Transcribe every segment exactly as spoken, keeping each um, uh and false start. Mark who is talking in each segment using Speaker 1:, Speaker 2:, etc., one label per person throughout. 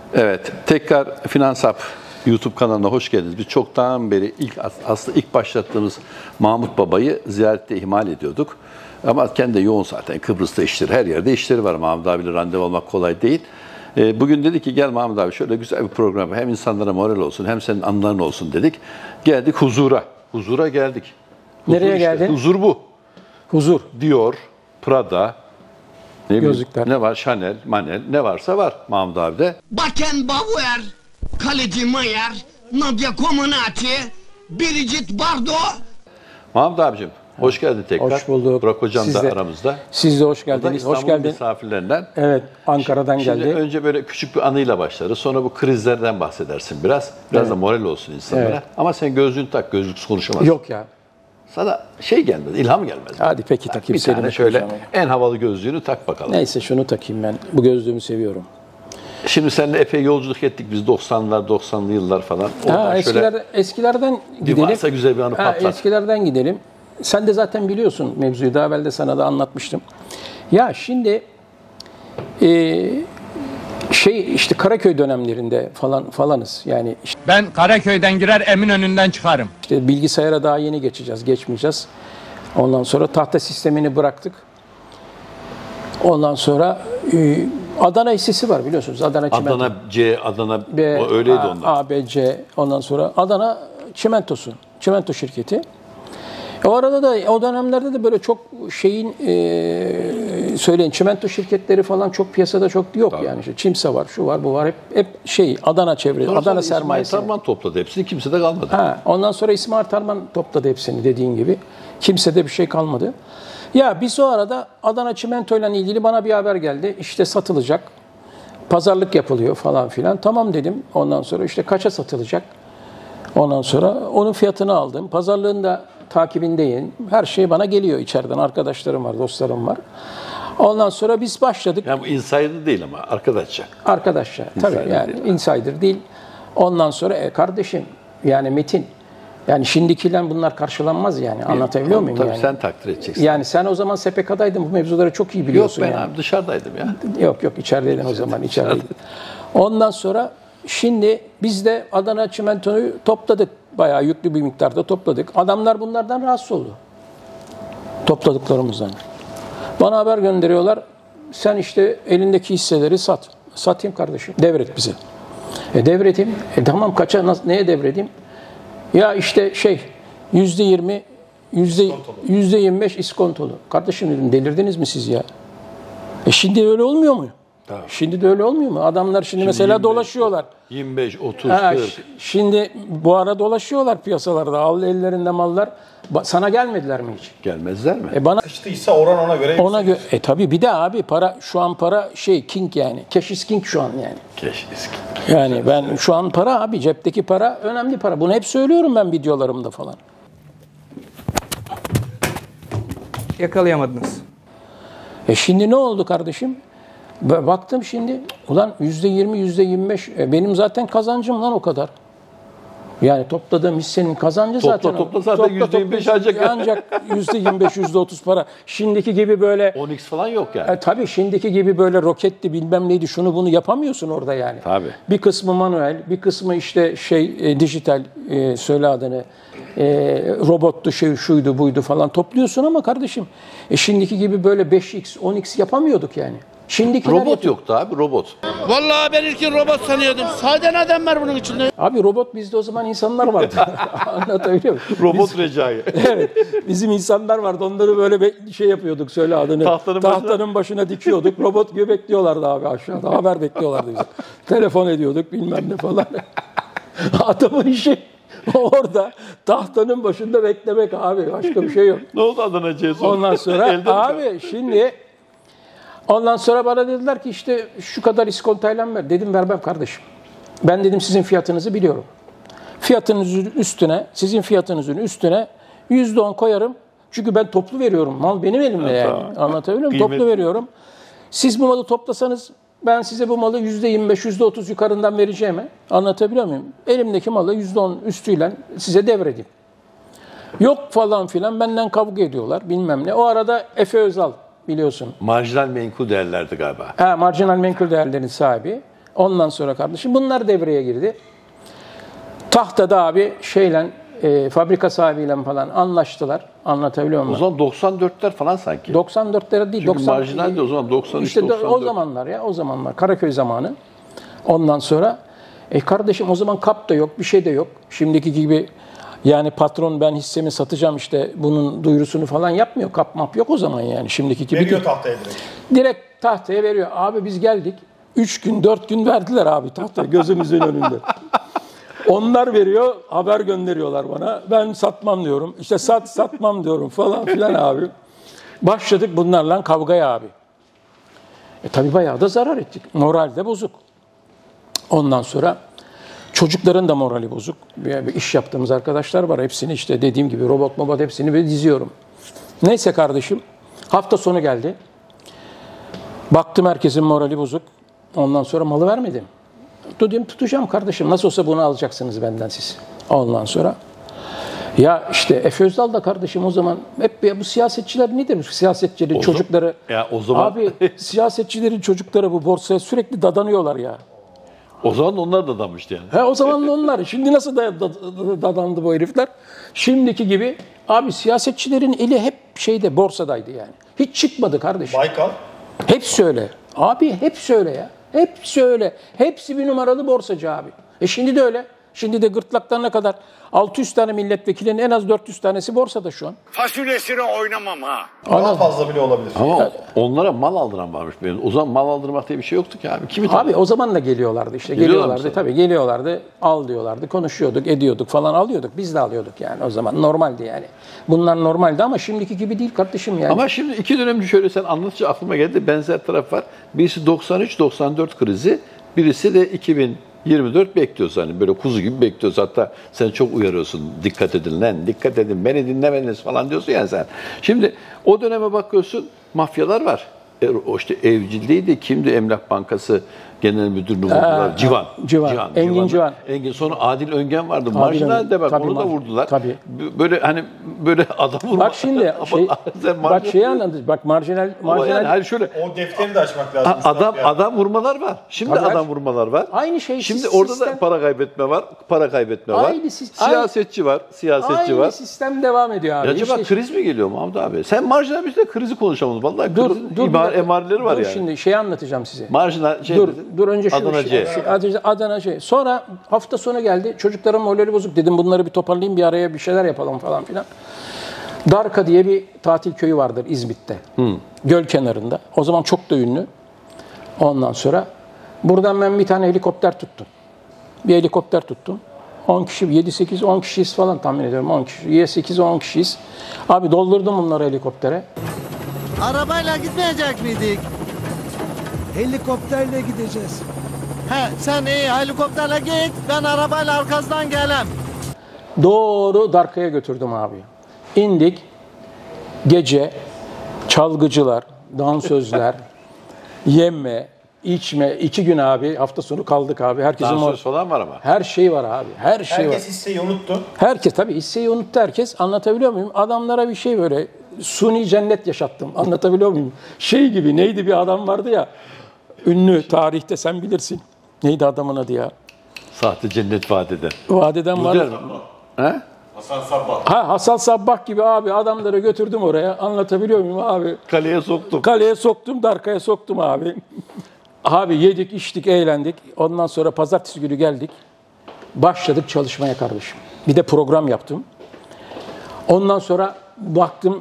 Speaker 1: Evet, tekrar Finans Hub YouTube kanalına hoş geldiniz. Biz çoktan beri ilk aslında ilk başlattığımız Mahmut Baba'yı ziyarette ihmal ediyorduk. Ama kendi de yoğun zaten. Kıbrıs'ta işleri, her yerde işleri var. Mahmut abiyle randevu almak kolay değil. Bugün dedi ki gel Mahmut abi şöyle güzel bir program. Hem insanlara moral olsun hem senin anıların olsun dedik. Geldik huzura. Huzura geldik. Huzur
Speaker 2: Nereye
Speaker 1: işte.
Speaker 2: geldin?
Speaker 1: Huzur bu.
Speaker 2: Huzur.
Speaker 1: Dior, Prada, ne
Speaker 2: Gözlükler.
Speaker 1: Ne var? Chanel, Manel, ne varsa var Mahmut abi de.
Speaker 3: Beckenbauer, kaleci Mayer, Nadia Comaneci, Brigitte Bardot.
Speaker 1: Mahmut abicim, hoş geldin tekrar.
Speaker 2: Hoş bulduk.
Speaker 1: Burak hocam
Speaker 2: Siz
Speaker 1: da
Speaker 2: de,
Speaker 1: aramızda.
Speaker 2: Siz de hoş
Speaker 1: O da
Speaker 2: geldiniz. Hoş
Speaker 1: İstanbul'un
Speaker 2: geldin.
Speaker 1: misafirlerinden.
Speaker 2: Evet, Ankara'dan
Speaker 1: Şimdi
Speaker 2: geldi.
Speaker 1: önce böyle küçük bir anıyla başlarız. Sonra bu krizlerden bahsedersin biraz. Biraz
Speaker 2: Evet.
Speaker 1: da moral olsun insanlara.
Speaker 2: Evet.
Speaker 1: Ama sen gözlüğünü tak, gözlüksüz konuşamazsın.
Speaker 2: Yok ya.
Speaker 1: Sana şey gelmez, ilham gelmez.
Speaker 2: Hadi peki takayım.
Speaker 1: Bir tane
Speaker 2: seninle
Speaker 1: şöyle
Speaker 2: konuşalım.
Speaker 1: en havalı gözlüğünü tak bakalım.
Speaker 2: Neyse şunu takayım ben. Bu gözlüğümü seviyorum.
Speaker 1: Şimdi seninle epey yolculuk ettik biz doksanlar, doksanlı yıllar falan. Oradan
Speaker 2: Ha,
Speaker 1: şöyle
Speaker 2: eskiler, eskilerden
Speaker 1: bir
Speaker 2: gidelim.
Speaker 1: varsa güzel bir anı
Speaker 2: Ha,
Speaker 1: patlat.
Speaker 2: eskilerden gidelim. Sen de zaten biliyorsun mevzuyu. Daha evvel de sana da anlatmıştım. Ya şimdi e, şey işte Karaköy dönemlerinde falan falanız. Yani işte
Speaker 4: Ben Karaköy'den girer Eminönü'nden çıkarım.
Speaker 2: İşte bilgisayara daha yeni geçeceğiz, geçmeyeceğiz. Ondan sonra tahta sistemini bıraktık. Ondan sonra e, Adana hissesi var biliyorsunuz. Adana Çimento.
Speaker 1: Adana C, Adana
Speaker 2: B,
Speaker 1: o öyleydi
Speaker 2: A,
Speaker 1: onlar.
Speaker 2: A, B, C. Ondan sonra Adana Çimentosu. Çimento şirketi. O arada da o dönemlerde de böyle çok şeyin e, söyleyin çimento şirketleri falan çok piyasada çok yok. Tabii. Yani işte Çimsa var, şu var, bu var. Hep hep şey Adana çevresi,
Speaker 1: Sonra
Speaker 2: Adana
Speaker 1: İsmail
Speaker 2: sermayesi.
Speaker 1: Tarman topladı hepsini, kimse de kalmadı.
Speaker 2: Ha, ondan sonra İsmail Tarman topladı hepsini dediğin gibi. Kimsede bir şey kalmadı. Ya biz o arada Adana Çimento ile ilgili bana bir haber geldi. İşte satılacak. Pazarlık yapılıyor falan filan. Tamam dedim. Ondan sonra işte kaça satılacak? Ondan sonra onun fiyatını aldım. Pazarlığın da takibindeyim. Her şey bana geliyor içeriden. Arkadaşlarım var, dostlarım var. Ondan sonra biz başladık.
Speaker 1: Yani bu insider değil ama arkadaşça.
Speaker 2: Arkadaşça. Tabii
Speaker 1: Insider
Speaker 2: yani
Speaker 1: değil.
Speaker 2: insider değil. Ondan sonra e, kardeşim yani Metin. Yani şimdikiyle bunlar karşılanmaz yani. Anlatabiliyor muyum
Speaker 1: Tabii
Speaker 2: yani?
Speaker 1: sen takdir edeceksin.
Speaker 2: Yani sen o zaman S P K'daydın. Bu mevzuları çok iyi biliyorsun
Speaker 1: Yok ben
Speaker 2: yani.
Speaker 1: abi dışarıdaydım ya.
Speaker 2: Yok yok içerideydin o zaman içerideydin. Ondan sonra şimdi biz de Adana Çimento'yu topladık. Bayağı yüklü bir miktarda topladık. Adamlar bunlardan rahatsız oldu. Topladıklarımızdan. Bana haber gönderiyorlar. Sen işte elindeki hisseleri sat. Satayım kardeşim. Devret bize. E devredeyim. E tamam kaça nasıl, neye devredeyim? Ya işte şey yüzde yirmi, yüzde yüzde yirmi beş iskontolu. Kardeşim dedim delirdiniz mi siz ya? E şimdi öyle olmuyor mu?
Speaker 1: Tabii.
Speaker 2: Şimdi de öyle olmuyor mu? Adamlar şimdi, şimdi mesela
Speaker 1: yirmi beş,
Speaker 2: dolaşıyorlar.
Speaker 1: yirmi beş, otuz,
Speaker 2: Ha,
Speaker 1: kırk.
Speaker 2: ş- şimdi bu ara dolaşıyorlar piyasalarda. Al ellerinde mallar. Ba- sana gelmediler mi hiç?
Speaker 1: Gelmezler mi?
Speaker 2: E bana
Speaker 5: Sıçtıysa oran ona göre
Speaker 2: ona gö- e tabii bir de abi para şu an para şey king yani. Cash is king şu an yani.
Speaker 1: Keşke.
Speaker 2: Yani ben şu an para abi cepteki para önemli para. Bunu hep söylüyorum ben videolarımda falan.
Speaker 4: Yakalayamadınız.
Speaker 2: E şimdi ne oldu kardeşim? Ba- Baktım şimdi ulan yüzde yirmi, yüzde yirmi beş e benim zaten kazancım lan o kadar. Yani topladığım hissenin kazancı
Speaker 1: Topla,
Speaker 2: zaten.
Speaker 1: topla zaten yüzde yirmi beş ancak.
Speaker 2: Ancak yüzde yirmi beş, yüzde otuz para. Şimdiki gibi böyle
Speaker 1: on x falan yok yani.
Speaker 2: E, tabii şimdiki gibi böyle roketti bilmem neydi şunu bunu yapamıyorsun orada yani.
Speaker 1: Tabii.
Speaker 2: Bir kısmı manuel, bir kısmı işte şey e, dijital e, söyle adını e, robottu şey şuydu buydu falan topluyorsun ama kardeşim e, şimdiki gibi böyle beş x on x yapamıyorduk yani. Şimdiki
Speaker 1: Robot yoktu abi, robot.
Speaker 3: Vallahi ben ilkin robot sanıyordum. Sade adam var bunun içinde.
Speaker 2: Abi robot bizde o zaman insanlar vardı. Anlatabiliyor muyum?
Speaker 1: Robot Recai.
Speaker 2: Evet. Bizim insanlar vardı. Onları böyle be- şey yapıyorduk söyle adını.
Speaker 1: Tahtanın
Speaker 2: Tahtanın başına dikiyorduk. Robot gibi bekliyorlardı abi aşağıda. Haber bekliyorlardı bize. Telefon ediyorduk bilmem ne falan. Adamın işi orada tahtanın başında beklemek abi. Başka bir şey yok.
Speaker 1: Ne oldu Adana C sonra?
Speaker 2: Ondan sonra
Speaker 1: Elde mi
Speaker 2: abi şimdi ondan sonra bana dediler ki işte şu kadar iskontayla ver. Dedim vermem kardeşim. Ben dedim sizin fiyatınızı biliyorum. Fiyatınızın üstüne, sizin fiyatınızın üstüne yüzde on koyarım. Çünkü ben toplu veriyorum. Mal benim elimde yani.
Speaker 1: Tamam.
Speaker 2: Anlatabiliyor muyum?
Speaker 1: Kıymetli.
Speaker 2: Toplu veriyorum. Siz bu malı toplasanız ben size bu malı yüzde yirmi beş, yüzde otuz yukarından vereceğime anlatabiliyor muyum? Elimdeki malı yüzde on üstüyle size devredeyim. Yok falan filan benden kavga ediyorlar bilmem ne. O arada Efe Özal biliyorsun.
Speaker 1: Marjinal menkul değerlerdi galiba.
Speaker 2: Ha, marjinal menkul değerlerin sahibi. Ondan sonra kardeşim bunlar devreye girdi. Tahtada abi şeyle e, fabrika sahibiyle falan anlaştılar. Anlatabiliyor muyum?
Speaker 1: O zaman doksan dörtler falan sanki.
Speaker 2: doksan dörtlere değil.
Speaker 1: Çünkü
Speaker 2: doksan,
Speaker 1: marjinal de o zaman doksan üç
Speaker 2: işte
Speaker 1: doksan dört.
Speaker 2: o zamanlar ya o zamanlar Karaköy zamanı. Ondan sonra e kardeşim o zaman kap da yok, bir şey de yok. Şimdiki gibi yani patron ben hissemi satacağım işte bunun duyurusunu falan yapmıyor. Kap map yok o zaman yani şimdiki gibi
Speaker 5: Veriyor
Speaker 2: değil.
Speaker 5: tahtaya direkt.
Speaker 2: Direkt tahtaya veriyor. Abi biz geldik. Üç gün, dört gün verdiler abi tahtaya gözümüzün önünde. Onlar veriyor, haber gönderiyorlar bana. Ben satmam diyorum. İşte sat, satmam diyorum falan filan abi. Başladık bunlarla kavgaya abi. E tabii bayağı da zarar ettik. Moral de bozuk. Ondan sonra çocukların da morali bozuk. Bir, bir iş yaptığımız arkadaşlar var. Hepsini işte dediğim gibi robot mobot hepsini böyle diziyorum. Neyse kardeşim. Hafta sonu geldi. Baktım herkesin morali bozuk. Ondan sonra malı vermedim. Dedim tutacağım kardeşim. Nasıl olsa bunu alacaksınız benden siz. Ondan sonra ya işte Efe Özdal da kardeşim o zaman hep ya bu siyasetçiler nedir? Bu siyasetçilerin
Speaker 1: O
Speaker 2: çocukları.
Speaker 1: Ya o zaman
Speaker 2: Abi siyasetçilerin çocukları bu borsaya sürekli dadanıyorlar ya.
Speaker 1: o zaman onlar da damıştı yani.
Speaker 2: He o zaman da onlar. Şimdi nasıl da, da, dadandı bu herifler? Şimdiki gibi abi siyasetçilerin eli hep şeyde borsadaydı yani. Hiç çıkmadı kardeşim.
Speaker 5: Baykal.
Speaker 2: Hepsi öyle. Abi hepsi öyle ya. Hepsi öyle. Hepsi bir numaralı borsacı abi. E şimdi de öyle. Şimdi de gırtlaklarına kadar altı yüz tane milletvekilinin en az dört yüz tanesi borsada şu an.
Speaker 6: Fasulyesine oynamam ha.
Speaker 5: Daha fazla bile olabilir.
Speaker 1: Ama onlara mal aldıran varmış benim. O zaman mal aldırmak diye bir şey yoktu ki abi. Kimi
Speaker 2: Abi o zaman da geliyorlardı işte.
Speaker 1: Geliyorlar
Speaker 2: Geliyorlardı
Speaker 1: mı sana?
Speaker 2: tabii geliyorlardı. Al diyorlardı. Konuşuyorduk, ediyorduk falan alıyorduk. Biz de alıyorduk yani o zaman. Normaldi yani. Bunlar normaldi ama şimdiki gibi değil kardeşim yani.
Speaker 1: Ama şimdi iki dönemci şöyle sen anlatınca aklıma geldi. Benzer taraf var. Birisi doksan üç doksan dört krizi. Birisi de iki bin yirmi dört bekliyoruz hani böyle kuzu gibi bekliyoruz. Hatta sen çok uyarıyorsun. Dikkat edin lan, dikkat edin. Beni dinlemeniz falan diyorsun yani sen. Şimdi o döneme bakıyorsun mafyalar var. E, o işte Evcil'deydi. Kimdi Emlak Bankası Genel Müdürünü vurdular.
Speaker 2: Ee,
Speaker 1: Civan.
Speaker 2: Civan. Engin Civan.
Speaker 1: Engin. Sonra Adil Öngen vardı. Marjinal de bak
Speaker 2: Tabii,
Speaker 1: onu da
Speaker 2: marj-
Speaker 1: vurdular.
Speaker 2: tabii.
Speaker 1: B- Böyle hani böyle adam vurma.
Speaker 2: Bak şimdi
Speaker 1: Ama
Speaker 2: şey,
Speaker 1: sen
Speaker 2: bak
Speaker 1: marjinal-
Speaker 2: şeyi anladı. Bak marjinal
Speaker 1: Ama
Speaker 2: marjinal
Speaker 1: yani hani şöyle
Speaker 5: O defteri de açmak lazım.
Speaker 1: A- adam
Speaker 5: Üstad ya.
Speaker 1: adam vurmalar var. Şimdi
Speaker 2: Tabii,
Speaker 1: adam
Speaker 2: aç.
Speaker 1: vurmalar var.
Speaker 2: Aynı şey,
Speaker 1: Şimdi
Speaker 2: sis-
Speaker 1: orada da
Speaker 2: sistem-
Speaker 1: para kaybetme var. Para kaybetme var.
Speaker 2: Aynı sis-
Speaker 1: Siyasetçi var. Siyasetçi
Speaker 2: aynı
Speaker 1: var.
Speaker 2: sistem devam ediyor abi.
Speaker 1: Ya acaba
Speaker 2: İşte-
Speaker 1: kriz mi geliyor Mahmut abi? Sen marjinal bir de krizi konuşalım. Vallahi
Speaker 2: dur,
Speaker 1: kriz,
Speaker 2: dur, bir
Speaker 1: imar,
Speaker 2: dakika.
Speaker 1: emareleri var
Speaker 2: dur
Speaker 1: yani.
Speaker 2: Şimdi şeyi anlatacağım size.
Speaker 1: Marjinal şey
Speaker 2: Dur,
Speaker 1: dedin,
Speaker 2: dur önce şu
Speaker 1: Adana
Speaker 2: şey,
Speaker 1: C.
Speaker 2: şey, Adana, Adana şey. Sonra hafta sonu geldi. Çocukların morali bozuk dedim. Bunları bir toparlayayım, bir araya bir şeyler yapalım falan filan. Darka diye bir tatil köyü vardır İzmit'te. Göl kenarında. O zaman çok da ünlü. Ondan sonra buradan ben bir tane helikopter tuttum. Bir helikopter tuttum. on kişi, yedi sekiz on kişiyiz falan tahmin ediyorum. on kişi, sekiz on kişiyiz. Abi doldurdum bunları helikoptere.
Speaker 7: Arabayla gitmeyecek miydik?
Speaker 8: Helikopterle gideceğiz.
Speaker 7: He, sen iyi helikopterle git, ben arabayla arkasından gelem.
Speaker 2: Doğru Darka'ya götürdüm abi. İndik. Gece çalgıcılar, dansözler, yeme, içme. iki gün abi hafta sonu kaldık abi. Herkesin
Speaker 1: Dansöz falan var ama.
Speaker 2: her şey var abi. Her şey
Speaker 5: Herkes
Speaker 2: var.
Speaker 5: hisseyi unuttu.
Speaker 2: Herkes tabii hisseyi unuttu herkes. Anlatabiliyor muyum? Adamlara bir şey böyle suni cennet yaşattım. Anlatabiliyor muyum? Şey gibi neydi bir adam vardı ya. Ünlü tarihte sen bilirsin. Neydi adamın adı ya?
Speaker 1: Sahte cennet vaat eden.
Speaker 2: Vadeden var.
Speaker 1: Güzel. He?
Speaker 2: Ha Hasan Sabbah gibi abi adamları götürdüm oraya. Anlatabiliyor muyum abi?
Speaker 1: Kaleye soktum.
Speaker 2: Kaleye soktum, Darka'ya soktum abi. Abi yedik, içtik, eğlendik. Ondan sonra pazartesi günü geldik. Başladık çalışmaya kardeşim. Bir de program yaptım. Ondan sonra baktım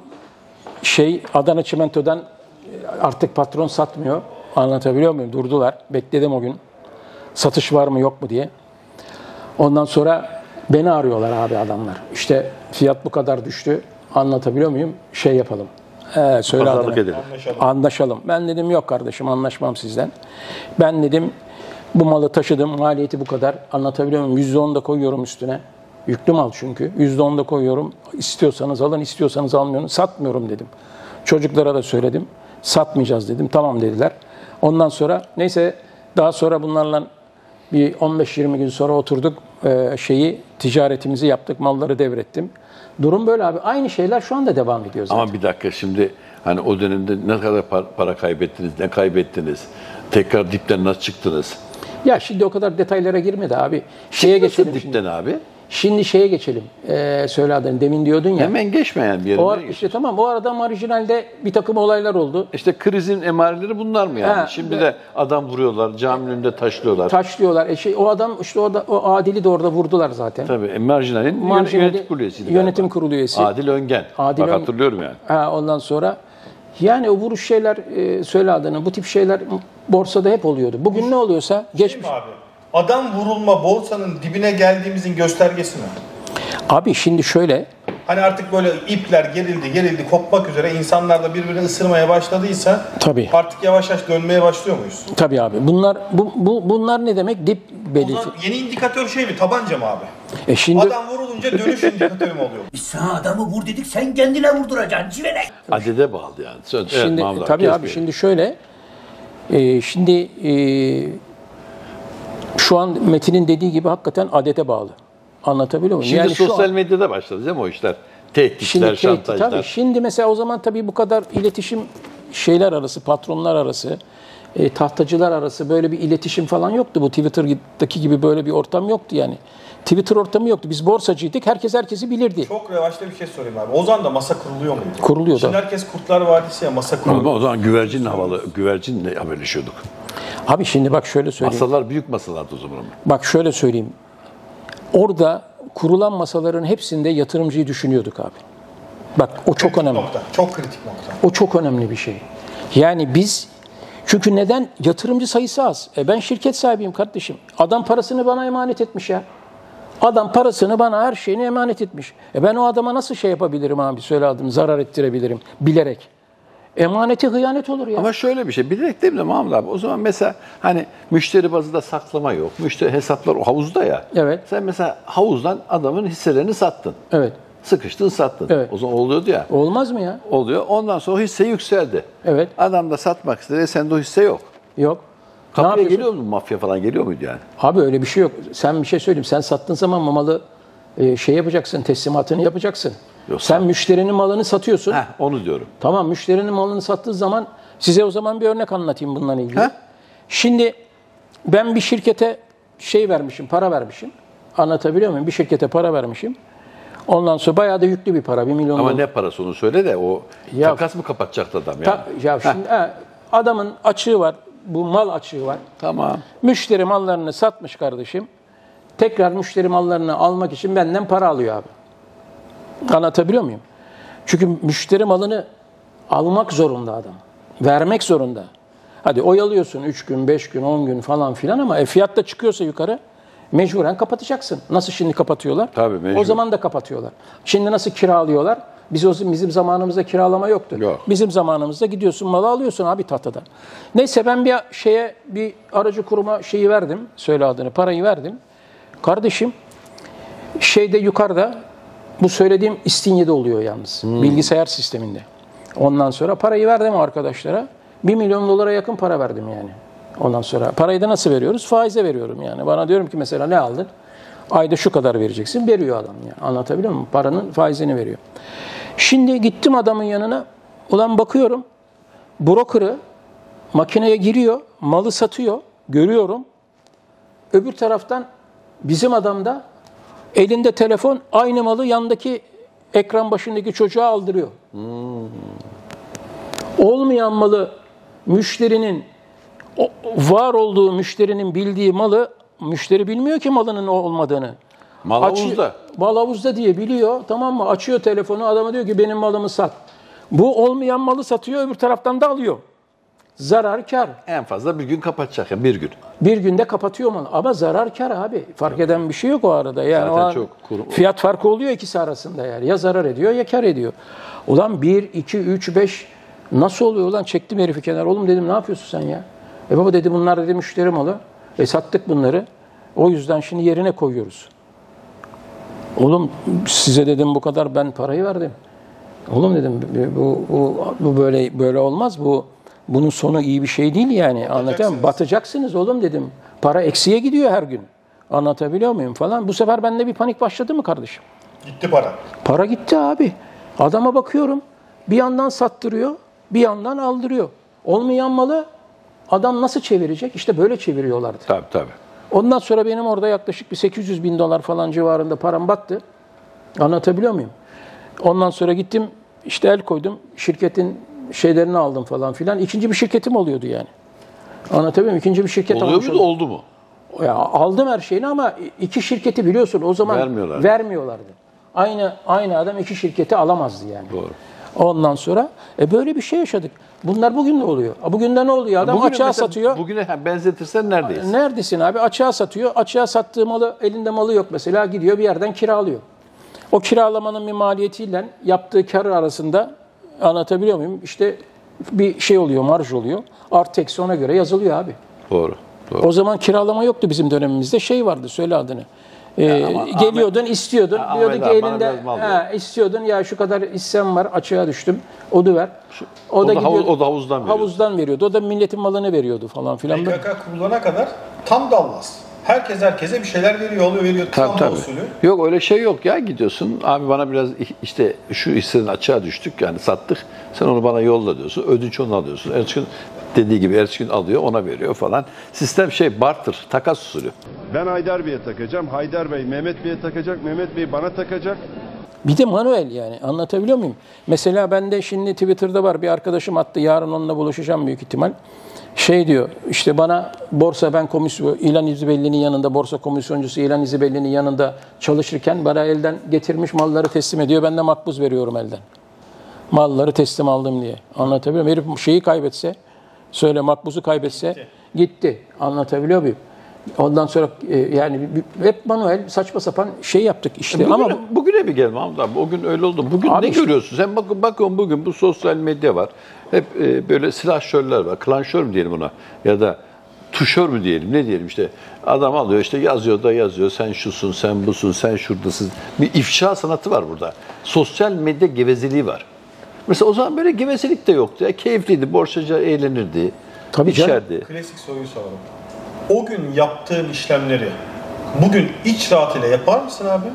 Speaker 2: şey Adana Çimento'dan artık patron satmıyor. Anlatabiliyor muyum? Durdular. Bekledim o gün. Satış var mı yok mu diye. Ondan sonra beni arıyorlar abi adamlar. İşte fiyat bu kadar düştü. Anlatabiliyor muyum? Şey yapalım. Ee, söyle
Speaker 1: Pazarlık
Speaker 2: adına.
Speaker 1: edelim.
Speaker 5: Anlaşalım.
Speaker 2: Anlaşalım. Ben dedim yok kardeşim anlaşmam sizden. Ben dedim bu malı taşıdım. Maliyeti bu kadar. Anlatabiliyor muyum? yüzde on da koyuyorum üstüne. Yüklü mal çünkü. yüzde on da koyuyorum. İstiyorsanız alın, istiyorsanız almıyorum. Satmıyorum dedim. Çocuklara da söyledim. Satmayacağız dedim. Tamam dediler. Ondan sonra neyse daha sonra bunlarla bir on beş yirmi gün sonra oturduk. Ee, şeyi ticaretimizi yaptık. Malları devrettim. Durum böyle abi. Aynı şeyler şu anda devam ediyor zaten.
Speaker 1: Ama bir dakika şimdi hani o dönemde ne kadar par- para kaybettiniz, ne kaybettiniz? Tekrar dipten nasıl çıktınız?
Speaker 2: Ya şimdi o kadar detaylara girme de abi. Şeye geçelim şimdi.
Speaker 1: Dipten abi.
Speaker 2: Şimdi şeye geçelim. Ee, söyle adını. Demin diyordun ya.
Speaker 1: Hemen geçmeyen bir yere.
Speaker 2: O ar- işte tamam. O arada marjinalde bir takım olaylar oldu.
Speaker 1: İşte krizin emareleri bunlar mı yani?
Speaker 2: Ha,
Speaker 1: Şimdi
Speaker 2: ve-
Speaker 1: de adam vuruyorlar, caminin önünde taşlıyorlar.
Speaker 2: Taşlıyorlar. E şey, o adam işte orada o Adil'i de orada vurdular zaten.
Speaker 1: Tabii e, marjinalin
Speaker 2: Marjinali-
Speaker 1: yönetim kurulu üyesiydi
Speaker 2: Yönetim
Speaker 1: galiba.
Speaker 2: kurulu üyesi.
Speaker 1: Adil Öngen.
Speaker 2: Adil
Speaker 1: Bak
Speaker 2: Ön-
Speaker 1: hatırlıyorum yani.
Speaker 2: Ha, ondan sonra yani o vuruş şeyler e, söyle adını. Bu tip şeyler borsada hep oluyordu. Bugün ne oluyorsa geçmiş.
Speaker 5: Değil mi abi? Adam vurulma borsanın dibine geldiğimizin göstergesi mi?
Speaker 2: Abi şimdi şöyle.
Speaker 5: Hani artık böyle ipler gerildi gerildi kopmak üzere insanlar da birbirini ısırmaya başladıysa
Speaker 2: Tabii.
Speaker 5: artık yavaş yavaş dönmeye başlıyor muyuz?
Speaker 2: Tabii abi. Bunlar bu, bu bunlar ne demek? Dip
Speaker 5: O
Speaker 2: belirti.
Speaker 5: zaman yeni indikatör şey mi? Tabanca mı abi?
Speaker 2: E şimdi
Speaker 5: Adam vurulunca dönüş indikatörü mü oluyor?
Speaker 8: Biz sana adamı vur dedik, sen kendine vurduracaksın civelek.
Speaker 1: Adede bağlı yani. Söz, evet,
Speaker 2: şimdi
Speaker 1: Mahmut abi,
Speaker 2: tabii abi
Speaker 1: kesmeyelim.
Speaker 2: şimdi şöyle. e, şimdi e, şu an Metin'in dediği gibi hakikaten adete bağlı. Anlatabiliyor muyum?
Speaker 1: Şimdi
Speaker 2: Yani şu
Speaker 1: sosyal
Speaker 2: an-
Speaker 1: medyada başladı değil mi o işler? Tehditler,
Speaker 2: Şimdi tehdit,
Speaker 1: şantajlar.
Speaker 2: tabii. Şimdi mesela o zaman tabii bu kadar iletişim şeyler arası, patronlar arası, e, tahtacılar arası böyle bir iletişim falan yoktu. Bu Twitter'daki gibi böyle bir ortam yoktu yani. Twitter ortamı yoktu. Biz borsacıydık. Herkes herkesi bilirdi.
Speaker 5: Çok revaçta bir şey sorayım abi. O zaman da masa kuruluyor muydu?
Speaker 2: Kuruluyordu.
Speaker 5: Şimdi herkes Kurtlar Vadisi ya masa
Speaker 1: Ama
Speaker 5: kuruluyor.
Speaker 1: o zaman güvercin havalı, güvercinle haberleşiyorduk.
Speaker 2: Abi şimdi bak şöyle söyleyeyim.
Speaker 1: Masalar büyük masalardı o zaman ama.
Speaker 2: Bak şöyle söyleyeyim. Orada kurulan masaların hepsinde yatırımcıyı düşünüyorduk abi. Bak o çok
Speaker 5: Kritik
Speaker 2: önemli.
Speaker 5: nokta. Çok kritik nokta.
Speaker 2: O çok önemli bir şey. Yani biz çünkü neden? Yatırımcı sayısı az. E ben şirket sahibiyim kardeşim. Adam parasını bana emanet etmiş ya. Adam parasını bana her şeyini emanet etmiş. E ben o adama nasıl şey yapabilirim abi? Söyle adını zarar ettirebilirim bilerek. Emaneti hıyanet olur ya.
Speaker 1: Ama şöyle bir şey, bilerek değil mi Mahmut abi? O zaman mesela hani müşteri bazında saklama yok. Müşteri hesaplar o havuzda ya.
Speaker 2: Evet.
Speaker 1: Sen mesela havuzdan adamın hisselerini sattın.
Speaker 2: Evet.
Speaker 1: Sıkıştın sattın.
Speaker 2: Evet.
Speaker 1: O zaman oluyordu ya.
Speaker 2: Olmaz mı ya?
Speaker 1: Oluyor. Ondan sonra hisse yükseldi.
Speaker 2: Evet.
Speaker 1: Adam da satmak istedi. Sende o hisse yok.
Speaker 2: Yok. Ne
Speaker 1: Kapıya
Speaker 2: yapıyorsun?
Speaker 1: geliyor mu? Mafya falan geliyor muydu yani?
Speaker 2: Abi öyle bir şey yok. Sen bir şey söyleyeyim. Sen sattığın zaman malı e, şey yapacaksın, teslimatını yapacaksın.
Speaker 1: Yoksa-
Speaker 2: Sen müşterinin malını satıyorsun.
Speaker 1: Heh, onu diyorum.
Speaker 2: Tamam, müşterinin malını sattığı zaman size o zaman bir örnek anlatayım bununla ilgili.
Speaker 1: Heh.
Speaker 2: Şimdi ben bir şirkete şey vermişim, para vermişim. Anlatabiliyor muyum? Bir şirkete para vermişim. Ondan sonra bayağı da yüklü bir para, bir milyon
Speaker 1: Ama
Speaker 2: dolar.
Speaker 1: ne parası onu söyle de o
Speaker 2: Ya-
Speaker 1: takas mı kapatacaktı adam yani?
Speaker 2: Ta- ya şimdi he, adamın açığı var, bu mal açığı var.
Speaker 1: Tamam.
Speaker 2: Müşteri mallarını satmış kardeşim. Tekrar müşteri mallarını almak için benden para alıyor abi. Anlatabiliyor muyum? Çünkü müşteri malını almak zorunda adam. Vermek zorunda. Hadi oyalıyorsun üç gün, beş gün, on gün falan filan ama e, fiyat da çıkıyorsa yukarı mecburen kapatacaksın. Nasıl şimdi kapatıyorlar?
Speaker 1: Tabii, mecbur.
Speaker 2: O zaman da kapatıyorlar. Şimdi nasıl kiralıyorlar? Biz o, bizim zamanımızda kiralama yoktu.
Speaker 1: Yok.
Speaker 2: Bizim zamanımızda gidiyorsun malı alıyorsun abi tahtadan. Neyse ben bir şeye bir aracı kuruma şeyi verdim. Söyle adını, parayı verdim. Kardeşim şeyde yukarıda bu söylediğim İstinye'de oluyor yalnız. Bilgisayar sisteminde. Ondan sonra parayı verdim arkadaşlara. Bir milyon dolara yakın para verdim yani. Ondan sonra parayı da nasıl veriyoruz? Faize veriyorum yani. Bana diyorum ki mesela ne aldın? Ayda şu kadar vereceksin. Veriyor adam yani. Anlatabiliyor muyum? Paranın faizini veriyor. Şimdi gittim adamın yanına. Ulan bakıyorum. Broker'ı makineye giriyor. Malı satıyor. Görüyorum. Öbür taraftan bizim adam da elinde telefon aynı malı yandaki ekran başındaki çocuğa aldırıyor. Hmm. Olmayan malı müşterinin o, var olduğu müşterinin bildiği malı müşteri bilmiyor ki malının o olmadığını.
Speaker 1: Mal
Speaker 2: Açı-
Speaker 1: havuzda.
Speaker 2: Mal havuzda diye biliyor. Tamam mı? Açıyor telefonu. Adama diyor ki benim malımı sat. Bu olmayan malı satıyor. Öbür taraftan da alıyor. Zarar kar.
Speaker 1: En fazla bir gün kapatacak yani bir gün.
Speaker 2: Bir günde kapatıyor malı. Ama zarar kar abi. Fark eden bir şey yok o arada. Yani
Speaker 1: Zaten
Speaker 2: o an
Speaker 1: çok kuru-
Speaker 2: fiyat farkı oluyor ikisi arasında yani. Ya zarar ediyor ya kar ediyor. Ulan bir, iki, üç, beş nasıl oluyor ulan? Çektim herifi kenara. Oğlum dedim ne yapıyorsun sen ya? E baba dedi bunlar dedi müşteri malı. E sattık bunları. O yüzden şimdi yerine koyuyoruz. Oğlum size dedim bu kadar ben parayı verdim. Oğlum dedim bu, bu, bu böyle böyle olmaz. Bu bunun sonu iyi bir şey değil yani. Anlatıyor muyum? Batacaksınız oğlum dedim. Para eksiye gidiyor her gün. Anlatabiliyor muyum falan. Bu sefer bende bir panik başladı mı kardeşim?
Speaker 5: Gitti para.
Speaker 2: Para gitti abi. Adama bakıyorum. Bir yandan sattırıyor, bir yandan aldırıyor. Olmayan malı Adam nasıl çevirecek? İşte böyle çeviriyorlardı.
Speaker 1: Tabii tabii.
Speaker 2: Ondan sonra benim orada yaklaşık bir sekiz yüz bin dolar falan civarında param battı. Anlatabiliyor muyum? Ondan sonra gittim işte el koydum. Şirketin şeylerini aldım falan filan. İkinci bir şirketim oluyordu yani. Anlatabiliyor muyum? İkinci bir şirket
Speaker 1: Oluyor
Speaker 2: almış
Speaker 1: muydu,
Speaker 2: oldum.
Speaker 1: oldu mu?
Speaker 2: Ya aldım her şeyini ama iki şirketi biliyorsun o zaman
Speaker 1: Vermiyorlardı.
Speaker 2: vermiyorlardı. Aynı aynı adam iki şirketi alamazdı yani.
Speaker 1: Doğru.
Speaker 2: Ondan sonra e böyle bir şey yaşadık. Bunlar bugün de oluyor. Bugün de ne oluyor? Adam
Speaker 1: Bugüne
Speaker 2: açığa
Speaker 1: mesela-
Speaker 2: satıyor.
Speaker 1: Bugüne ha, benzetirsen neredeyiz?
Speaker 2: Neredesin abi? Açığa satıyor. Açığa sattığı malı, elinde malı yok mesela. Gidiyor bir yerden kiralıyor. O kiralamanın bir maliyetiyle yaptığı kar arasında, anlatabiliyor muyum? İşte bir şey oluyor, marj oluyor. Artı eksi ona göre yazılıyor abi.
Speaker 1: Doğru. Doğru.
Speaker 2: O zaman kiralama yoktu bizim dönemimizde. Şey vardı, söyle adını. Ee,
Speaker 1: ama
Speaker 2: geliyordun, istiyordun.
Speaker 1: Ha,
Speaker 2: Diyordu
Speaker 1: Ahmet
Speaker 2: ki
Speaker 1: abi, bana
Speaker 2: elinde,
Speaker 1: biraz mal
Speaker 2: ha, istiyordun ya şu kadar hissem var, açığa düştüm. Odu ver. O,
Speaker 1: o
Speaker 2: da
Speaker 1: da havuz-
Speaker 2: gidiyordu,
Speaker 1: o da havuzdan veriyordu.
Speaker 2: Havuzdan veriyordu. O da milletin malını veriyordu falan filan.
Speaker 5: P K K kurulana kadar tam Dallas. Herkes herkese bir şeyler veriyor, alıyor, veriyor.
Speaker 1: Tabii,
Speaker 5: Tam
Speaker 1: tabii.
Speaker 5: usulü.
Speaker 1: Yok öyle şey yok ya, gidiyorsun abi bana biraz işte şu hissenin açığa düştük yani sattık, sen onu bana yolla diyorsun, ödünç onu alıyorsun, ertesi gün dediği gibi ertesi gün alıyor ona veriyor falan. Sistem şey barter, takas usulü.
Speaker 9: Ben Haydar Bey'e takacağım, Haydar Bey Mehmet Bey'e takacak, Mehmet Bey bana takacak.
Speaker 2: Bir de manuel yani, anlatabiliyor muyum? Mesela bende şimdi Twitter'da var bir arkadaşım attı, yarın onunla buluşacağım büyük ihtimal. Şey diyor işte bana borsa, ben komisyon İlan İzibelli'nin yanında, borsa komisyoncusu İlan İzibelli'nin yanında çalışırken bana elden getirmiş malları teslim ediyor. Ben de makbuz veriyorum elden. Malları teslim aldım diye. Anlatabiliyor muyum? Herif şeyi kaybetse, söyle makbuzu kaybetse gitti. gitti. Anlatabiliyor muyum? Ondan sonra e, yani hep manuel saçma sapan şey yaptık işte.
Speaker 1: Bugüne,
Speaker 2: Ama
Speaker 1: bugüne bir gel Mahmut abi, o gün öyle oldu. Bugün
Speaker 2: Abi
Speaker 1: ne
Speaker 2: işte-
Speaker 1: görüyorsun? Sen bakın bakın bugün bu sosyal medya var. Hep e, böyle silahşörler var. Klanşör mü diyelim ona? Ya da tuşör mü diyelim? Ne diyelim işte. Adam alıyor işte yazıyor da yazıyor. Sen şusun, sen busun, sen şuradasın. Bir ifşa sanatı var burada. Sosyal medya gevezeliği var. Mesela o zaman böyle gevezelik de yoktu. Ya. Keyifliydi. Borsacı eğlenirdi.
Speaker 2: Tabii canım.
Speaker 1: içerdi.
Speaker 5: Klasik soruyu soralım. O gün yaptığın işlemleri bugün iç rahat ile yapar mısın abi?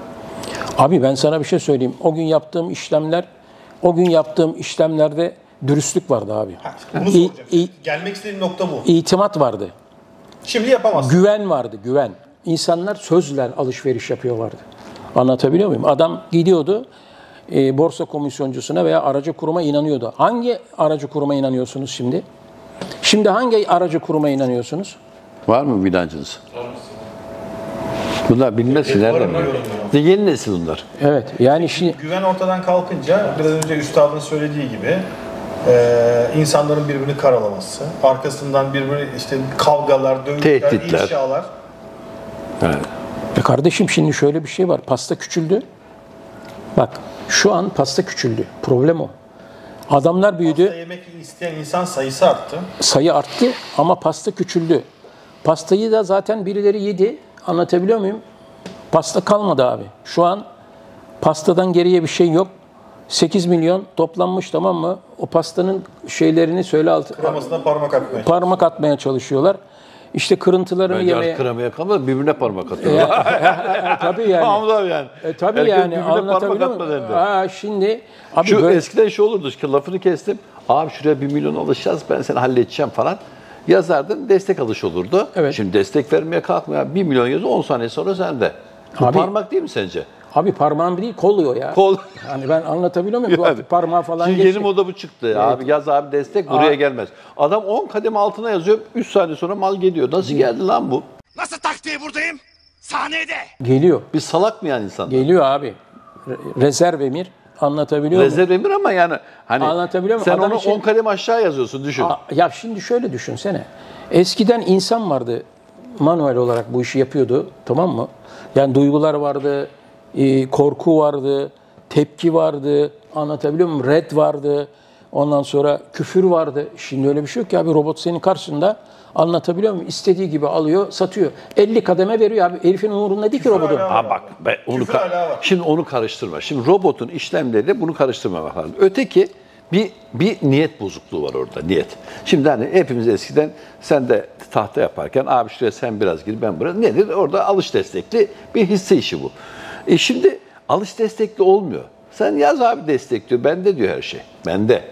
Speaker 2: Abi ben sana bir şey söyleyeyim. O gün yaptığım işlemler, o gün yaptığım işlemlerde dürüstlük vardı abi.
Speaker 5: Ha, bunu
Speaker 2: İ-
Speaker 5: soracağım.
Speaker 2: i-
Speaker 5: Gelmek istediğim nokta bu.
Speaker 2: İtimat vardı.
Speaker 5: Şimdi yapamazsın.
Speaker 2: Güven vardı, güven. İnsanlar sözle alışveriş yapıyorlardı. Anlatabiliyor muyum? Adam gidiyordu e, borsa komisyoncusuna veya aracı kuruma inanıyordu. Hangi aracı kuruma inanıyorsunuz şimdi? Şimdi hangi aracı kuruma inanıyorsunuz?
Speaker 1: Var mı bir inancınız? Bunlar bilmezsin. Nereden biliyor? Yeni nesil bunlar.
Speaker 2: Evet, yani şimdi
Speaker 5: Güven ortadan kalkınca biraz önce üstadın söylediği gibi e, insanların birbirini karalaması, arkasından birbirini işte kavgalar, dövüşler,
Speaker 1: Tehditler.
Speaker 5: ifşalar.
Speaker 1: Evet.
Speaker 2: E kardeşim şimdi şöyle bir şey var. Pasta küçüldü. Bak şu an pasta küçüldü. Problem o. Adamlar büyüdü.
Speaker 5: Pasta yemek isteyen insan sayısı arttı.
Speaker 2: Sayı arttı ama pasta küçüldü. Pastayı da zaten birileri yedi. Anlatabiliyor muyum? Pasta kalmadı abi. Şu an pastadan geriye bir şey yok. sekiz milyon toplanmış, tamam mı? O pastanın şeylerini söyle altı.
Speaker 5: Kremasına parmak atmaya.
Speaker 2: Parmak atmaya çalışıyorlar. İşte kırıntılarını
Speaker 1: Bence
Speaker 2: yemeye.
Speaker 1: artık kıramaya kalmadı, birbirine parmak atıyorlar.
Speaker 2: E, tabii yani.
Speaker 1: Mahmut abi yani.
Speaker 2: E, tabii
Speaker 1: Herkes
Speaker 2: yani
Speaker 1: birbirine parmak
Speaker 2: anlatabiliyor
Speaker 1: atma
Speaker 2: muyum?
Speaker 1: derdi.
Speaker 2: Ha, şimdi abi
Speaker 1: Şu
Speaker 2: böyle,
Speaker 1: eskiden şey olurdu, işte lafını kestim. Abi şuraya bir milyon alışacağız, ben seni halledeceğim falan. Yazardın, destek alış olurdu.
Speaker 2: Evet.
Speaker 1: Şimdi destek vermeye kalkmıyor. bir milyon yazı on saniye sonra sende. Bu
Speaker 2: Abi-
Speaker 1: parmak değil mi sence?
Speaker 2: abi parmağım değil koluyor ya.
Speaker 1: Kol.
Speaker 2: Hani ben anlatabiliyor muyum? Bu
Speaker 1: Yani.
Speaker 2: artık parmağı falan
Speaker 1: Şimdi
Speaker 2: geçti.
Speaker 1: yeni moda bu çıktı. Abi yaz abi destek buraya
Speaker 2: Aa.
Speaker 1: gelmez. Adam on kademe altına yazıyor, üç saniye sonra mal geliyor. Nasıl geldi lan bu?
Speaker 6: Nasıl taktiği buradayım? Sahnede.
Speaker 2: Geliyor.
Speaker 1: Bir salak mı yani insan?
Speaker 2: Geliyor abi. Re- Rezerv emir. Anlatabiliyor muyum?
Speaker 1: Rezerv emir ama yani hani
Speaker 2: Anlatabiliyor muyum?
Speaker 1: sen
Speaker 2: Adam
Speaker 1: onu
Speaker 2: için-
Speaker 1: on kademe aşağı yazıyorsun, düşün.
Speaker 2: Aa, ya şimdi şöyle düşünsene. Eskiden insan vardı. Manuel olarak bu işi yapıyordu. Tamam mı? Yani duygular vardı. e, korku vardı. Tepki vardı. Anlatabiliyor muyum? Red vardı. Ondan sonra küfür vardı. Şimdi öyle bir şey yok ki abi. Robot senin karşında, anlatabiliyor muyum? İstediği gibi alıyor, satıyor. elli kademe veriyor abi. Herifin umurunda değil ki robotu.
Speaker 5: hala-
Speaker 1: Ha bak, ben onu
Speaker 5: Küfür
Speaker 1: ka-
Speaker 5: hala var.
Speaker 1: şimdi onu karıştırma. Şimdi robotun işlemleriyle bunu karıştırmamak lazım. Öteki bir bir niyet bozukluğu var orada, niyet. Şimdi hani hepimiz eskiden sen de tahta yaparken abi şuraya sen biraz gir, ben biraz, nedir? Orada alış destekli bir hisse işi bu. E şimdi alış destekli olmuyor. Sen yaz abi destekliyor. Bende diyor her şey. Bende.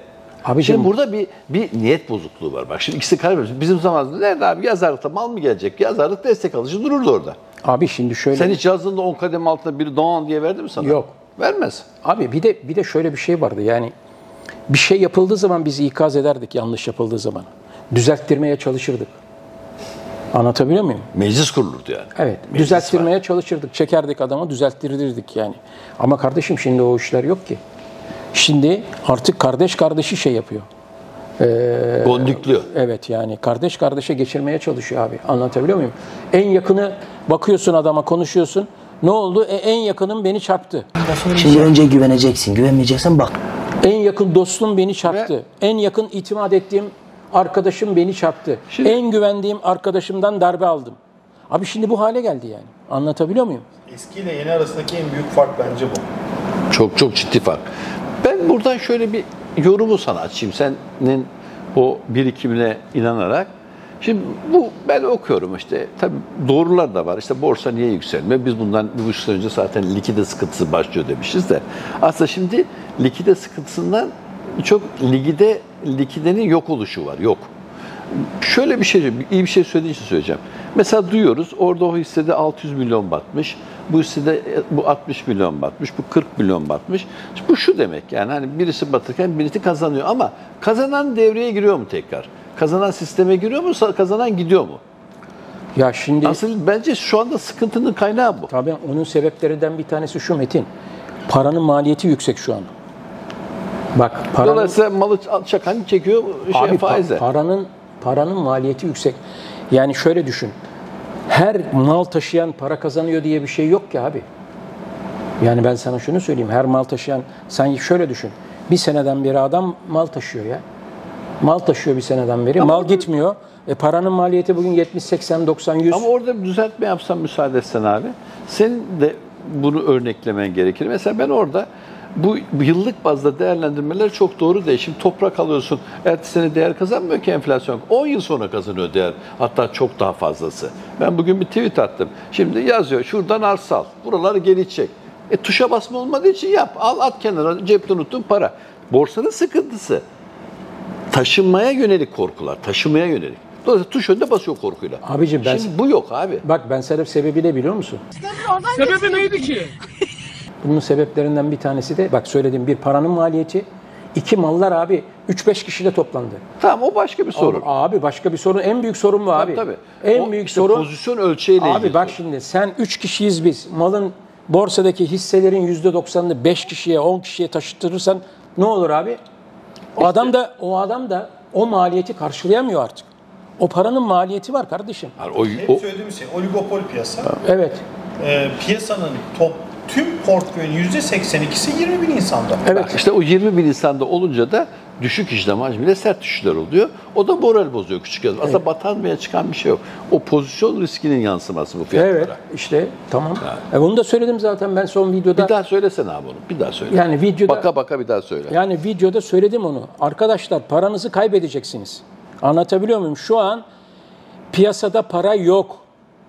Speaker 2: Abiciğim,
Speaker 1: şimdi burada bir bir niyet bozukluğu var. Bak şimdi ikisi kaybediyor. Bizim zamanımızda nerede abi yazarlıkta mal mı gelecek? Yazarlık destek alıcı dururdu orada.
Speaker 2: Abi şimdi şöyle.
Speaker 1: Sen hiç yazdığında on kademe altında biri Doğan diye verdi mi sana?
Speaker 2: Yok.
Speaker 1: Vermez.
Speaker 2: Abi bir de bir de şöyle bir şey vardı. Yani bir şey yapıldığı zaman bizi ikaz ederdik, yanlış yapıldığı zaman. Düzelttirmeye çalışırdık. Anlatabiliyor muyum?
Speaker 1: Meclis kurulurdu yani.
Speaker 2: Evet.
Speaker 1: Meclis
Speaker 2: düzelttirmeye
Speaker 1: var.
Speaker 2: çalışırdık. Çekerdik adamı, düzelttirirdik yani. Ama kardeşim şimdi o işler yok ki. Şimdi artık kardeş kardeşi şey yapıyor. Ee,
Speaker 1: Gondikliyor.
Speaker 2: Evet yani kardeş kardeşe geçirmeye çalışıyor abi. Anlatabiliyor muyum? En yakını bakıyorsun adama, konuşuyorsun. Ne oldu? E, en yakınım beni çarptı.
Speaker 8: Şimdi önce güveneceksin. Güvenmeyeceksen bak.
Speaker 2: En yakın dostum beni çarptı. Ve en yakın itimat ettiğim arkadaşım beni çarptı. Şimdi, en güvendiğim arkadaşımdan darbe aldım. Abi şimdi bu hale geldi yani. Anlatabiliyor muyum?
Speaker 5: Eski ile yeni arasındaki en büyük fark bence bu.
Speaker 1: Çok çok ciddi fark. Ben buradan şöyle bir yorumu sana açayım. Senin o birikimine inanarak. Şimdi bu ben okuyorum işte. Tabii doğrular da var. İşte borsa niye yükselmiyor? Biz bundan bir buçuk sene önce zaten likide sıkıntısı başlıyor demişiz de. Aslında şimdi likide sıkıntısından çok ligide likidenin yok oluşu var. Yok. Şöyle bir şey, iyi bir şey söylediğin için söyleyeceğim. Mesela duyuyoruz, orada o hissede altı yüz milyon batmış, bu hissede bu altmış milyon batmış, bu kırk milyon batmış. Bu şu demek yani hani birisi batırken birisi kazanıyor ama kazanan devreye giriyor mu tekrar? Kazanan sisteme giriyor mu, kazanan gidiyor mu?
Speaker 2: Ya şimdi
Speaker 1: asıl bence şu anda sıkıntının kaynağı bu.
Speaker 2: Tabii onun sebeplerinden bir tanesi şu Metin. Paranın maliyeti yüksek şu an. Bak paranın,
Speaker 1: dolayısıyla malı çakan çekiyor şey
Speaker 2: abi,
Speaker 1: faize.
Speaker 2: Paranın paranın maliyeti yüksek. Yani şöyle düşün. Her mal taşıyan para kazanıyor diye bir şey yok ki abi. Yani ben sana şunu söyleyeyim. Her mal taşıyan, sen şöyle düşün. Bir seneden beri adam mal taşıyor ya. Mal taşıyor bir seneden beri. Ama mal gitmiyor. E paranın maliyeti bugün yetmiş, seksen, doksan, yüz.
Speaker 1: Ama orada bir düzeltme yapsam müsaade etsen abi. Senin de bunu örneklemen gerekir. Mesela ben orada bu yıllık bazda değerlendirmeler çok doğru değil. Şimdi toprak alıyorsun, ertesi sene değer kazanmıyor ki enflasyon. on yıl sonra kazanıyor değer. Hatta çok daha fazlası. Ben bugün bir tweet attım. Şimdi yazıyor, şuradan arsa al. Buraları geri çek. E tuşa basma olmadığı için yap. Al at kenara, cepte unuttun para. Borsanın sıkıntısı. Taşınmaya yönelik korkular. Taşımaya yönelik. Dolayısıyla tuş önünde basıyor korkuyla.
Speaker 2: Abicim ben...
Speaker 1: Şimdi bu yok abi.
Speaker 2: Bak ben sebep sebebi ne biliyor musun?
Speaker 4: Sebebi neydi ki?
Speaker 2: Bunun sebeplerinden bir tanesi de bak söylediğim bir paranın maliyeti. İki mallar abi üç beş kişide toplandı.
Speaker 1: Tamam o başka bir sorun.
Speaker 2: Abi başka bir sorun. En büyük sorun bu abi.
Speaker 1: Tabii, tabii.
Speaker 2: En
Speaker 1: o
Speaker 2: büyük
Speaker 1: işte
Speaker 2: sorun.
Speaker 1: Pozisyon ölçeğiyle
Speaker 2: abi
Speaker 1: ilgili.
Speaker 2: Bak şimdi sen üç kişiyiz biz. Malın borsadaki hisselerin yüzde doksanını beş kişiye on kişiye taşıtırırsan ne olur abi? O işte, adam da o adam da o maliyeti karşılayamıyor artık. O paranın maliyeti var kardeşim.
Speaker 1: Yani o,
Speaker 5: Hep
Speaker 1: o,
Speaker 5: söylediğimiz şey oligopol piyasa.
Speaker 2: Evet.
Speaker 5: Ee, piyasanın top tüm portföyün yüzde seksen ikisi yirmi bin insanda.
Speaker 2: Evet.
Speaker 1: Bak işte o yirmi bin insanda olunca da düşük işlem hacmiyle sert düşüşler oluyor. O da moral bozuyor küçük yazı. Aslında evet. Batanmaya çıkan bir şey yok. O pozisyon riskinin yansıması bu fiyatlara.
Speaker 2: Evet işte tamam. Yani. E bunu da söyledim zaten ben son videoda.
Speaker 1: Bir daha söylesene abi onu. Bir daha söyle.
Speaker 2: Yani videoda.
Speaker 1: Baka baka bir daha söyle.
Speaker 2: Yani videoda söyledim onu. Arkadaşlar paranızı kaybedeceksiniz. Anlatabiliyor muyum? Şu an piyasada para yok.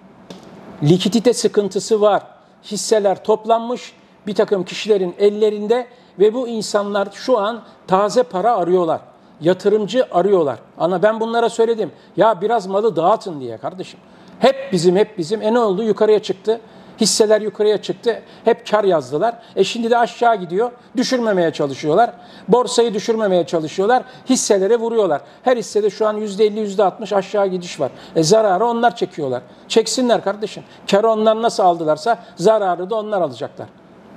Speaker 2: Likidite sıkıntısı var. Hisseler toplanmış bir takım kişilerin ellerinde ve bu insanlar şu an taze para arıyorlar. Yatırımcı arıyorlar. Ana ben bunlara söyledim. Ya biraz malı dağıtın diye kardeşim. Hep bizim hep bizim. E ne oldu? Yukarıya çıktı. Hisseler yukarıya çıktı. Hep kar yazdılar. E şimdi de aşağı gidiyor. Düşürmemeye çalışıyorlar. Borsayı düşürmemeye çalışıyorlar. Hisselere vuruyorlar. Her hissede şu an yüzde elli, yüzde altmış aşağı gidiş var. E zararı onlar çekiyorlar. Çeksinler kardeşim. Karı onlar nasıl aldılarsa zararı da onlar alacaklar.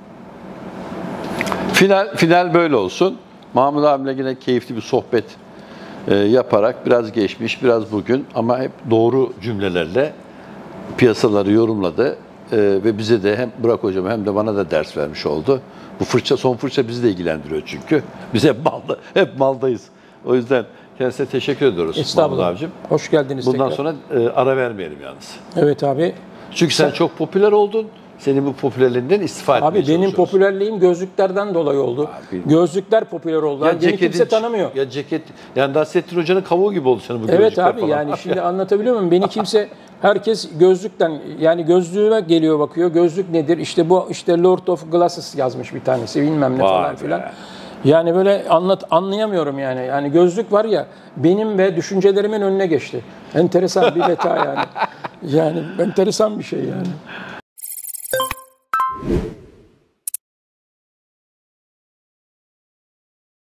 Speaker 1: Final, final böyle olsun. Mahmut abiyle yine keyifli bir sohbet e, yaparak biraz geçmiş, biraz bugün ama hep doğru cümlelerle piyasaları yorumladı. Ee, ve bize de hem Burak hocam hem de bana da ders vermiş oldu. Bu fırça son fırça bizi de ilgilendiriyor çünkü. Biz hep malda, hep maldayız. O yüzden kendisine teşekkür ediyoruz Mahmut abicim.
Speaker 2: Hoş geldiniz
Speaker 1: Bundan
Speaker 2: tekrar.
Speaker 1: sonra e, ara vermeyelim yalnız.
Speaker 2: Evet abi.
Speaker 1: Çünkü sen, sen çok popüler oldun. Senin bu popülerliğinden istifa etmeye
Speaker 2: çalışıyoruz. Abi benim popülerliğim gözlüklerden dolayı oldu. Abi, gözlükler popüler oldu. Ya beni kimse tanımıyor.
Speaker 1: Ya ceket, yani Nasrettin Hoca'nın kavuğu gibi oldu senin bu
Speaker 2: evet
Speaker 1: gözlükler
Speaker 2: abi,
Speaker 1: falan.
Speaker 2: Yani şimdi anlatabiliyor muyum? Beni kimse, herkes gözlükten, yani gözlüğüme geliyor bakıyor. Gözlük nedir? İşte bu işte Lord of Glasses yazmış bir tanesi bilmem ne
Speaker 1: Vay
Speaker 2: falan
Speaker 1: be.
Speaker 2: filan. Yani böyle anlat anlayamıyorum yani. Yani gözlük var ya benim ve düşüncelerimin önüne geçti. Enteresan bir beta yani. Yani enteresan bir şey yani.